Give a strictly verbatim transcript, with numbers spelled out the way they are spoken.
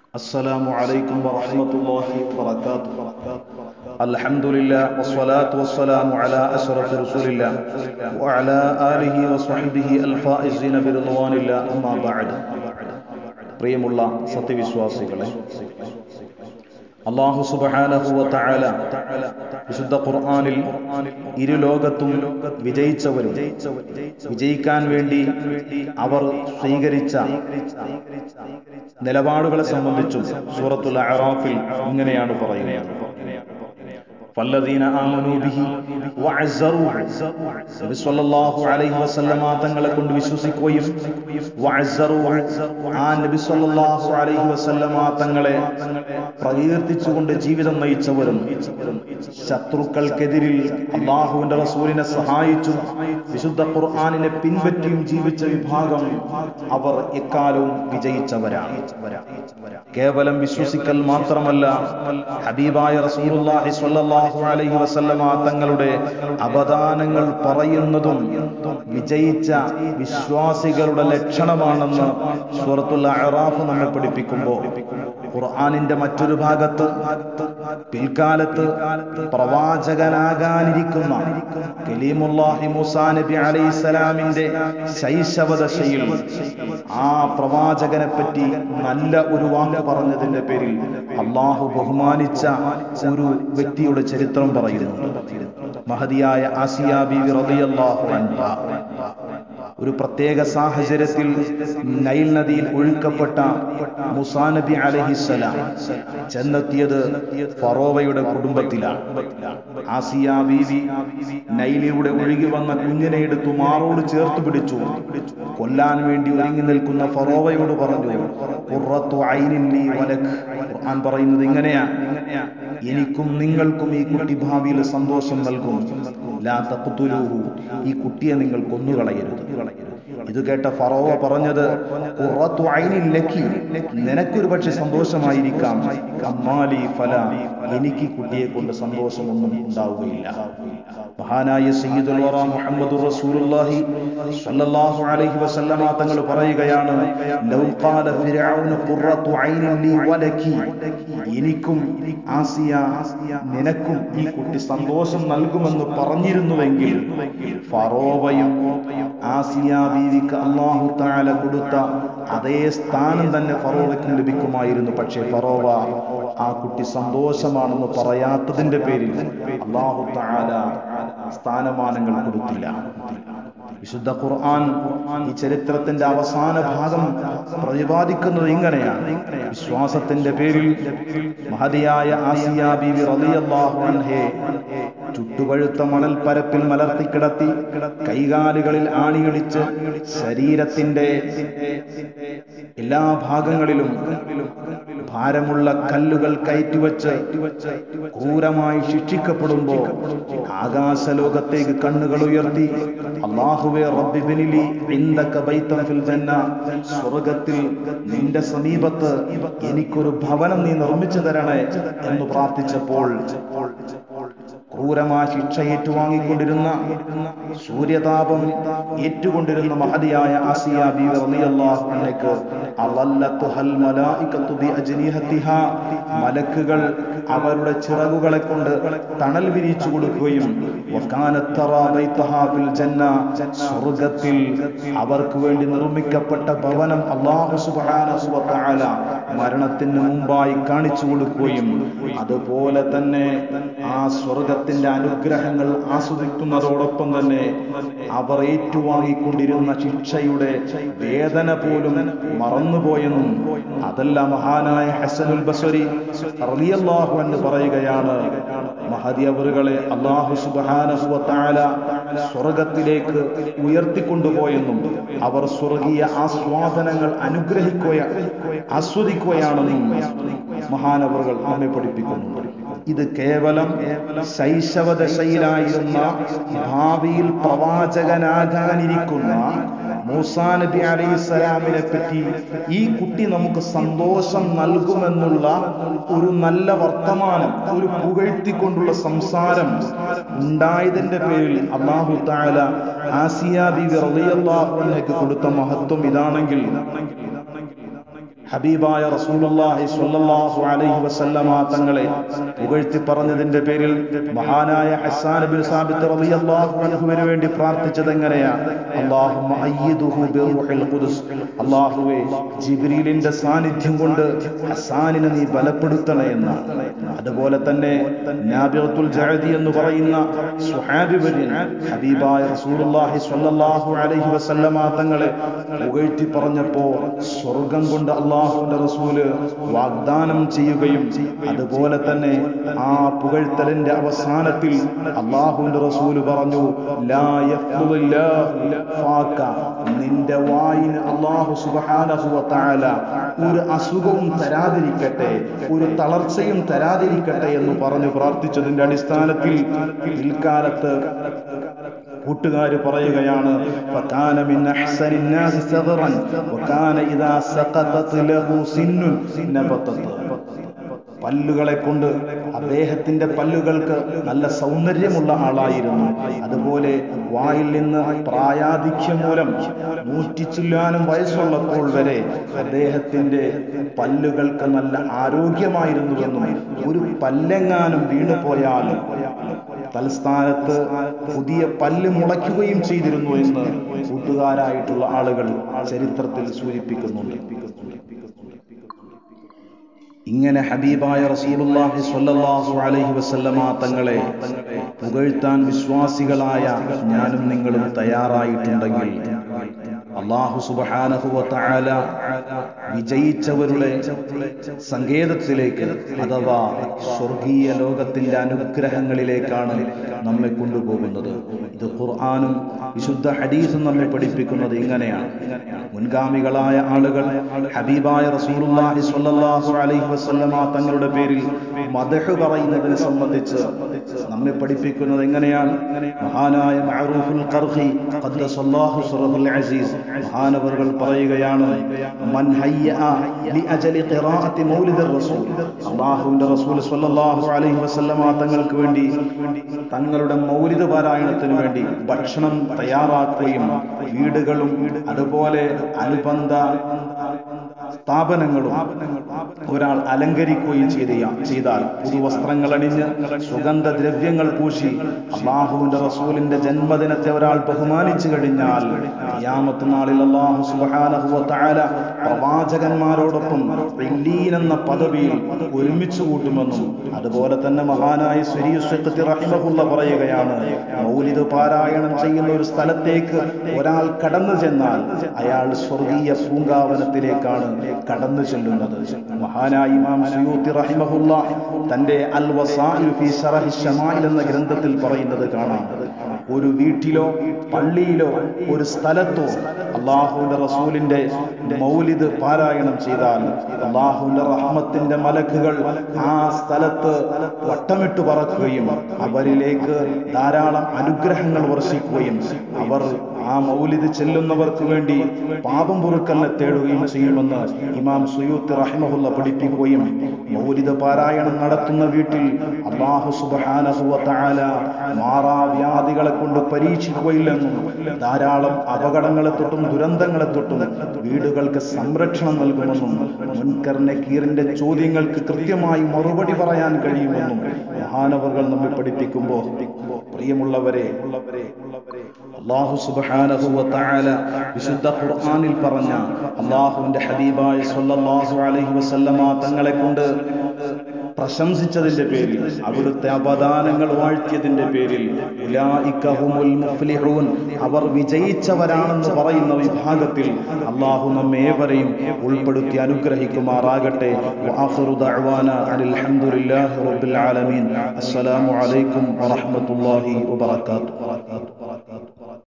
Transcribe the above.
അസ്സലാമു അലൈക്കും വറഹ്മത്തുള്ളാഹി വബറകാതുഹു. അൽഹംദുലില്ലാഹ് വസ്സലാത്തു വസ്സലാമു അലാ അശ്റഫി റസൂലില്ലാഹ് വഅലാ ആലിഹി വസ്വഹ്ബിഹി അൽഫായിസീന ബിറിദ്വാനില്ലാഹ്. അമ്മാ ബഅദ്. പ്രിയമുള്ള സത്യവിശ്വാസികളെ, അല്ലാഹു സുബ്ഹാനഹു വ തആല വിശുദ്ധ ഖുർആനിൽ ഇരു ലോകത്തും വിജയിച്ചവരും വിജയിക്കാൻ വേണ്ടി അവർ സ്വീകരിച്ച നിലപാടുകളെ സംബന്ധിച്ചും സൂറത്തുൽ അഅറാഫിൽ ഇങ്ങനെയാണ് പറയുന്നത്: ഫല്ലദീന ആമനൂ ബിഹി വഅസ്സറൂഹു. നബി സ്വല്ലല്ലാഹു അലൈഹി വസല്ലമ തങ്ങളെ കൊണ്ട് വിശ്വസിക്കുകയും വഅസ്സറൂഹു, ആ നബി സ്വല്ലല്ലാഹു അലൈഹി വസല്ലമ തങ്ങളെ പ്രകീർത്തിച്ചുകൊണ്ട് ജീവിതം നയിച്ചവരും ശത്രുക്കൾക്കെതിരിൽ അല്ലാഹുവിന്റെ റസൂലിനെ സഹായിച്ചും വിശുദ്ധ ഖുർആനിനെ പിൻപറ്റിയും ജീവിച്ച വിഭാഗം അവർ എക്കാലവും വിജയിച്ചവരാണ്. കേവലം വിശ്വസിക്കൽ മാത്രമല്ല, ഹബീബായ റസൂലുള്ളാഹി സ്വല്ലല്ലാഹു അലൈഹി വസല്ലമ തങ്ങളുടെ അവദാനങ്ങൾ പറയുന്നതും വിജയിച്ച വിശ്വാസികളുടെ ലക്ഷണമാണെന്ന് സൂറത്തുൽ അഅറാഫ് നമ്മെ പഠിപ്പിക്കുമ്പോൾ, ഖുർആനിന്റെ മറ്റൊരു ഭാഗത്ത് പിൽക്കാലത്ത് പ്രവാചകനാകാനിരിക്കുന്ന കലീമുല്ലാഹി മൂസാ നബി അലൈഹിസ്സലാമിന്റെ ശൈശവദശയിൽ ആ പ്രവാചകനെ പറ്റി നല്ല ഒരു വാക്ക് പറഞ്ഞതിന്റെ പേരിൽ അല്ലാഹു ബഹുമാനിച്ച ഒരു വ്യക്തിയുടെ ചരിത്രം പറയുന്നു. മഹദിയായ ആസിയ ബീവി റളിയല്ലാഹു അൻഹാ ഒരു പ്രത്യേക സാഹചര്യത്തിൽ നൈൽ നദിയിൽ ഒഴുക്കപ്പെട്ട മൂസാ നബി അലൈഹിസ്സലാം ചെന്നെത്തിയത് ഫറോവയുടെ കുടുംബത്തിലാണ്. ആസിയ ബീവി നൈലിലൂടെ ഒഴുകി വന്ന കുഞ്ഞിനെ എടുത്തു മാറോട് ചേർത്ത് പിടിച്ചു. കൊല്ലാൻ വേണ്ടി ഒരുങ്ങി നിൽക്കുന്ന ഫറോവയോട് പറഞ്ഞു, ഖുർറത്തു ഐനിൻ ലീ വലക്. ഖുർആൻ പറയുന്നത് ഇങ്ങനെയാ: എനിക്കും നിങ്ങൾക്കും ഈ കുട്ടി ഭാവിയിൽ സന്തോഷം നൽകും. ലാ തഖ്തുലൂഹു, ഈ കുട്ടിയെ നിങ്ങൾ കൊന്നുകളയരുത്. ഇത് കേട്ട ഫറോവ പറഞ്ഞത്, ഖുർറത്തു ഐനിൻ ലക്കി, നിനക്കൊരു പക്ഷെ സന്തോഷമായിരിക്കാം, അമ്മാലി ഫലാ, എനിക്ക് കുട്ടിയെ കൊണ്ട് സന്തോഷമൊന്നും ഉണ്ടാവുകയില്ല. മഹാനായ സയ്യിദുൽ വറ മുഹമ്മദുർ റസൂലുള്ളാഹി സ്വല്ലല്ലാഹു അലൈഹി വസല്ലമ തങ്ങൾ പറയുകയാണ്: ലൗ ഖാല ഫിർഔന ഖുർറത്തു ഐനിൻ ലീ വലക്കി, എനിക്കും ആസിയ നിനക്കും ഈ കുട്ടി സന്തോഷം നൽകുമെന്ന് പറഞ്ഞിരുന്നുവെങ്കിൽ ഫറോവയും ആസിയ ബീവിക്ക് അല്ലാഹു തആല കൊടുത്ത അതേ സ്ഥാനം തന്നെ ഫറോവയ്ക്കും ലഭിക്കുമായിരുന്നു. പക്ഷേ ഫറോവ ആ കുട്ടി സന്തോഷമാണെന്ന് പറയാത്തതിന്റെ പേരിൽ അല്ലാഹു തആല സ്ഥാനമാനങ്ങൾ കൊടുത്തില്ല. വിശുദ്ധ ഖുർആൻ ഈ ചരിത്രത്തിന്റെ അവസാന ഭാഗം പ്രതിപാദിക്കുന്നത് ഇങ്ങനെയാണ്: വിശ്വാസത്തിന്റെ പേരിൽ മഹദിയായ ആസിയ ബീവി റളിയല്ലാഹു അൻഹയെ ചുട്ടുപഴുത്ത മണൽ പരപ്പിൽ മലർത്തിക്കിടത്തി കൈകാലുകളിൽ ആണിയടിച്ച് ശരീരത്തിന്റെ എല്ലാ ഭാഗങ്ങളിലും ഭാരമുള്ള കല്ലുകൾ കയറ്റിവെച്ച് ക്രൂരമായി ശിക്ഷിക്കപ്പെടുമ്പോ ആകാശലോകത്തേക്ക് കണ്ണുകൾ ഉയർത്തി, അല്ലാഹുവേ റബ്ബി ബിനിലി ഇൻദക ബൈതൻ ഫിൽ ജന്ന, സ്വർഗ്ഗത്തിൽ നിന്റെ സമീപത്ത് എനിക്കൊരു ഭവനം നീ നിർമ്മിച്ചു തരണേ എന്ന് പ്രാർത്ഥിച്ചപ്പോൾ ക്രൂരമായ ശിക്ഷ ഏറ്റുവാങ്ങിക്കൊണ്ടിരുന്ന, സൂര്യതാപം ഏറ്റുകൊണ്ടിരുന്ന മഹദിയായ ആസിയ ബീവി റളിയല്ലാഹു അൻഹയ്ക്ക് അളല്ലത്തുഹൽ മലായികത്തു ബിഅജ്നിഹതിഹാ, മലക്കുകൾ അവരുടെ ചിറകുകളെ കൊണ്ട് തണൽ വിരിച്ചു കൊടുക്കുകയും വകാനത് തറാ ബൈതഹാ ഫിൽ ജന്ന, സ്വർഗ്ഗത്തിൽ അവർക്ക് വേണ്ടി നിർമ്മിക്കപ്പെട്ട ഭവനം അല്ലാഹു സുബ്ഹാനഹു വ തആല മരണത്തിന് മുമ്പായി കാണിച്ചു കൊടുക്കുകയും അതുപോലെ തന്നെ ആ സ്വർഗ്ഗത്തിന്റെ അനുഗ്രഹങ്ങൾ ആസ്വദിക്കുന്നതോടൊപ്പം തന്നെ അവർ ഏറ്റുവാങ്ങിക്കൊണ്ടിരുന്ന ശിക്ഷയുടെ വേദന പോലും മറന്നുപോയെന്നും, അതല്ല മഹാനായ ഹസനുൽ ബസ്രി റളിയല്ലാഹു അൻഹു പറയുകയാണ്: മഹദി അവറുകളെ അല്ലാഹു സുബ്ഹാനഹു വ തആല സ്വർഗ്ഗത്തിലേക്ക് ഉയർത്തിക്കൊണ്ടുപോയെന്നും അവർ സ്വർഗീയ ആസ്വാദനങ്ങൾ അനുഗ്രഹിക്കുക ആസ്വദിക്കുകയാണെന്നും മഹാനവറുകൾ നമ്മെ പഠിപ്പിക്കുന്നു. ഇത് കേവലം ശൈശവദശയിലായിരുന്ന ഭാവിയിൽ പ്രവാചകനാകാനിരിക്കുന്ന മൂസാ നബി അലൈഹിസ്സലാമിനെ പറ്റി ഈ കുട്ടി നമുക്ക് സന്തോഷം നൽകുമെന്നുള്ള ഒരു നല്ല വർത്തമാനം, ഒരു പുകഴ്ത്തിക്കൊണ്ടുള്ള സംസാരം ഉണ്ടായതിന്റെ പേരിൽ അല്ലാഹു തആല ആസിയ ബീവി റളിയല്ലാഹു അൻഹയ്ക്ക് കൊടുത്ത മഹത്വം ഇതാണെങ്കിൽ, ഹബീബായ റസൂലുള്ളാഹി സ്വല്ലല്ലാഹു അലൈഹി വസല്ലമ തങ്ങളെ പുകഴ്ത്തി പറഞ്ഞതിന്റെ പേരിൽ മഹാനായ ഹസ്സാൻ ഇബ്നു സാബിത്ത് റളിയല്ലാഹു അൻഹുവിന് വേണ്ടി പ്രാർത്ഥിച്ചത് എങ്ങനെയാ? അല്ലാഹുമ്മ അയ്യിദുഹു ബിറൂഹിൽ ഖുദ്സ്, അല്ലാഹുവേ ജിബ്രീലിന്റെ സാന്നിധ്യം കൊണ്ട് ഹസ്സാനിനെ നീ ബലപ്പെടുത്തണേ എന്നാണ്. അതുപോലെ തന്നെ നാബിഗത്തുൽ ജഅദി എന്ന് പറയുന്ന സ്വഹാബി വര്യൻ ഹബീബായ റസൂലുള്ളാഹി സ്വല്ലല്ലാഹു അലൈഹി വസല്ലമ തങ്ങളെ പുകഴ്ത്തി പറഞ്ഞപ്പോ സ്വർഗം കൊണ്ട് അല്ലാഹുവിന്റെ റസൂല് വാഗ്ദാനം ചെയ്യുകയും അതുപോലെ തന്നെ ആ പുകഴ്ത്തലിന്റെ അവസാനത്തിൽ അല്ലാഹുവിന്റെ റസൂല് പറഞ്ഞു, ലാ യഫ്ലുല്ലാഹു ഫാക, നിന്റെ വായിന് അല്ലാഹു സുബ്ഹാനഹു വ തആല ഒരു അസുഖവും തരാതിരിക്കട്ടെ, ഒരു തളർച്ചയും തരാതിരിക്കട്ടെ എന്ന് പറഞ്ഞു പ്രാർത്ഥിച്ചതിന്റെ അടിസ്ഥാനത്തിൽ പിൽക്കാലത്ത് കൂട്ടുകാര് പറയുകയാണ്, ഫകാന മിൻ അഹ്സനിൻ നാസി സഗ്റൻ വകാന ഇദാ സഖതത് ലഹു സിന്നുൻ നബതത്. പല്ലുകളെ കൊണ്ട് അദ്ദേഹത്തിന്റെ പല്ലുകൾക്ക് നല്ല സൗന്ദര്യമുള്ള ആളായിരുന്നു. അതുപോലെ വായിൽ നിന്ന് പ്രായാധിക്യം മൂലം നൂറ്റി ചില്ലാനും വയസ്സുള്ളപ്പോൾ വരെ അദ്ദേഹത്തിന്റെ പല്ലുകൾക്ക് നല്ല ആരോഗ്യമായിരുന്നുവെന്നും ഒരു പല്ലെങ്ങാനും വീണുപോയാൽ തലസ്ഥാനത്ത് പുതിയ പല്ല് മുളയ്ക്കുകയും ചെയ്തിരുന്നു എന്ന് കൂട്ടുകാരായിട്ടുള്ള ആളുകൾ ചരിത്രത്തിൽ സൂചിപ്പിക്കുന്നുണ്ട്. ഇങ്ങനെ ഹബീബായ റസൂലുള്ളാഹി സ്വല്ലല്ലാഹു അലൈഹി വസല്ലമ തങ്ങളെ പുകഴ്ത്താൻ വിശ്വാസികളായ ഞാനും നിങ്ങളും തയ്യാറായിട്ടുണ്ടെങ്കിൽ അല്ലാഹു സുബ്ഹാനഹു വ തആല വിജയിച്ചവരുടെ സങ്കേതത്തിലേക്ക് അഥവാ സ്വർഗീയ ലോകത്തിന്റെ അനുഗ്രഹങ്ങളിലേക്കാണ് നമ്മെ കൊണ്ടുപോകുന്നത്. ഇത് ഖുർആനും വിശുദ്ധ ഹദീസും നമ്മെ പഠിപ്പിക്കുന്നത് ഇങ്ങനെയാണ്. മുൻഗാമികളായ ആളുകൾ ഹബീബായ റസൂലുള്ളാഹി സ്വല്ലല്ലാഹു അലൈഹി വസല്ലമ തങ്ങളുടെ പേരിൽ മദ്ഹ് പറയുന്നതിനെ സംബന്ധിച്ച് നമ്മെ പഠിപ്പിക്കുന്നത് എങ്ങനെയാണ്? മഹാനായ മഅറൂഫുൽ ഖർഖി ഖദ്ദസല്ലാഹു സിറഹുൽ അസീസ് മഹാനവറുകൾ പറയുകയാണ്, മൻ ഹയ്യ ലിഅജലി ഖിറാഅത്തി മൗലിദിർ റസൂൽ, അല്ലാഹുവിന്റെ റസൂൽ സ്വല്ലല്ലാഹു അലൈഹി വസല്ലമ തങ്ങൾക്ക് വേണ്ടി തങ്ങളുടെ മൗലിദ് പാരായണത്തിന് വേണ്ടി ഭക്ഷണം തയ്യാറാക്കുകയും വീടുകളും അതുപോലെ അനുബന്ധ സ്ഥാപനങ്ങളും ഒരാൾ അലങ്കരിക്കുകയും ചെയ്താൽ പുതുവസ്ത്രങ്ങൾ അണിഞ്ഞ് സുഗന്ധദ്രവ്യങ്ങൾ പൂശി അല്ലാഹുവിന്റെ റസൂലിന്റെ ജന്മദിനത്തെ ഒരാൾ ബഹുമാനിച്ചു കഴിഞ്ഞാൽ ഖിയാമത്ത് നാളിൽ അല്ലാഹു സുബ്ഹാനഹു വ തആല പ്രവാചകന്മാരോടൊപ്പം ഇല്ലീൻ എന്ന പദവിയിൽ ഒരുമിച്ച് കൂട്ടുമെന്നും അതുപോലെ തന്നെ മഹാനായ സുരിയു സിഖ്തി റഹിമഹുള്ള പറയുകയാണ്, മൗലിദ് പാരായണം ചെയ്യുന്ന ഒരു സ്ഥലത്തേക്ക് ഒരാൾ കടന്നു ചെന്നാൽ അയാൾ സ്വർഗീയ പൂങ്കാവനത്തിലേക്കാണ് കടന്നു ചെല്ലുന്നത്. മഹാനായ ഇമാം സുയൂത്തി റഹിമഹുള്ള തന്റെ അൽ വസാഇൽ ഫീ ശറഹി ശമാഇൽ എന്ന ഗ്രന്ഥത്തിൽ പറയുന്നത് കാണാം, ഒരു വീട്ടിലോ പള്ളിയിലോ ഒരു സ്ഥലത്തോ അല്ലാഹുവിന്റെ റസൂലിന്റെ മൗലിദ് പാരായണം ചെയ്താൽ അല്ലാഹുവിന്റെ റഹ്മത്തിന്റെ മലക്കുകൾ ആ സ്ഥലത്ത് വട്ടമിട്ട് പറക്കുകയും അവരിലേക്ക് ധാരാളം അനുഗ്രഹങ്ങൾ വർഷിക്കുകയും അവർ ആ മൗലിദ് ചെല്ലുന്നവർക്ക് വേണ്ടി പാപം പൊറുക്കലിനെ തേടുകയും ചെയ്യുമെന്ന് ഇമാം സുയൂത്തി റഹിമഹുള്ള പഠിപ്പിക്കുകയും മൗലിദ് പാരായണം നടത്തുന്ന വീട്ടിൽ അല്ലാഹു സുബ്ഹാനഹു വ തആല മാറാവ്യാധികളെ കൊണ്ട് പരീക്ഷിക്കുകയില്ലെന്നും ധാരാളം അപകടങ്ങളെ തൊട്ടും ദുരന്തങ്ങളെ തൊട്ടും വീടുകൾക്ക് സംരക്ഷണം നൽകുമെന്നും മുൻകർ നക്കീറിന്റെ ചോദ്യങ്ങൾക്ക് കൃത്യമായി മറുപടി പറയാൻ കഴിയുമെന്നും മഹാനവറുകൾ നമ്മെ പഠിപ്പിക്കുമ്പോൾ പ്രിയമുള്ളവരെ അല്ലാഹു സുബ്ഹാനഹു വ തആല വിശുദ്ധ ഖുർആനിൽ പറഞ്ഞ അല്ലാഹുവിന്റെ ഹബീബായ സ്വല്ലല്ലാഹു അലൈഹി വസല്ലമ തങ്ങളെ കൊണ്ട് പ്രശംസിച്ചതിന്റെ പേരിൽ അവിടുത്തെ അപദാനങ്ങൾ വാഴ്ത്തിയതിന്റെ പേരിൽ ഉലൈക ഹുമുൽ മുഫ്ലിഹൂൻ, അവർ വിജയിച്ചവരാണെന്ന് പറയുന്ന വിഭാഗത്തിൽ അല്ലാഹു നമ്മേവരെയും ഉൾപ്പെടുത്തി അനുഗ്രഹിക്കുമാറാകട്ടെ. വആഖിറു ദഅ്വാനാ അനിൽ ഹംദുലില്ലാഹി റബ്ബിൽ ആലമീൻ. അസ്സലാമു അലൈക്കും വറഹ്മത്തുള്ളാഹി വബറകാതുഹു.